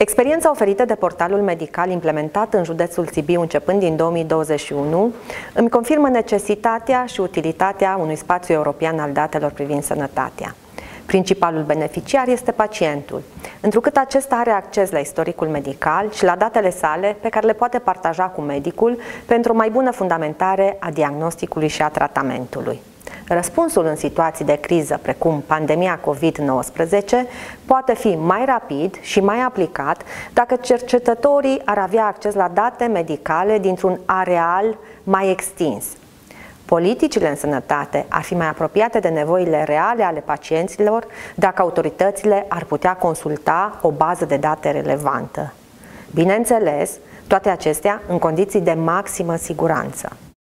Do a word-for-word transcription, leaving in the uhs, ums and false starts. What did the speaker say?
Experiența oferită de portalul medical implementat în județul Sibiu începând din două mii douăzeci și unu îmi confirmă necesitatea și utilitatea unui spațiu european al datelor privind sănătatea. Principalul beneficiar este pacientul, întrucât acesta are acces la istoricul medical și la datele sale pe care le poate partaja cu medicul pentru o mai bună fundamentare a diagnosticului și a tratamentului. Răspunsul în situații de criză, precum pandemia COVID nouăsprezece, poate fi mai rapid și mai aplicat dacă cercetătorii ar avea acces la date medicale dintr-un areal mai extins. Politicile în sănătate ar fi mai apropiate de nevoile reale ale pacienților dacă autoritățile ar putea consulta o bază de date relevantă. Bineînțeles, toate acestea în condiții de maximă siguranță.